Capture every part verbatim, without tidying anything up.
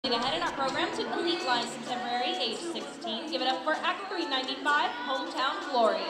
Ahead in our program to Elite Lines Contemporary, age sixteen. Give it up for Act three ninety-five, Hometown Glory.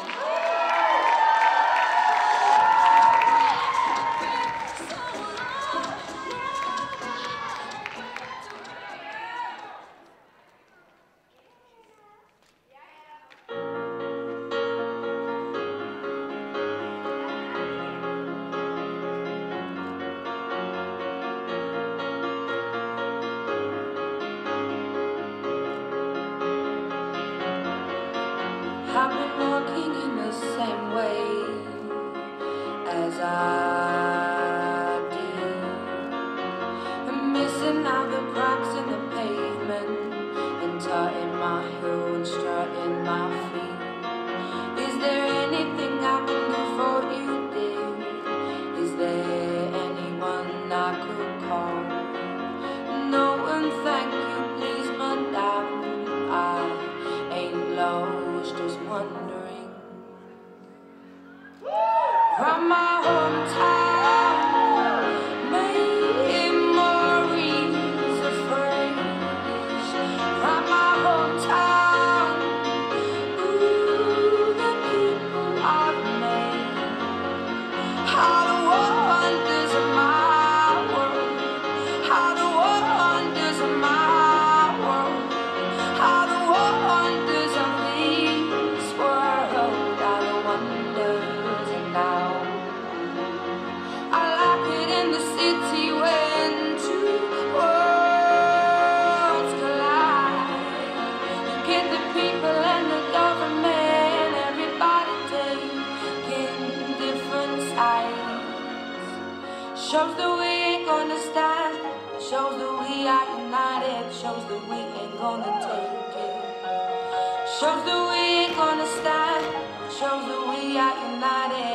I've been walking in the same way as I did, and missing out the cracks in the pavement, and tutting my heel and strutting my feet. Is there anything I can do for you, dear? Is there anyone I could call? No, and thank you, please, madame. I ain't lost, just wondering. From my hometown, memories of friends. From my hometown, ooh, the people I've made. How the wonders of my world, how the wonders of my world, how the wonders of this world, how the wonders of now. I like it in the city when two worlds collide. You get the people and the government, everybody taking different sides. Shows that we ain't gonna stand, shows that we are united, shows that we ain't gonna take it. Shows that we ain't gonna stand, shows that we are united.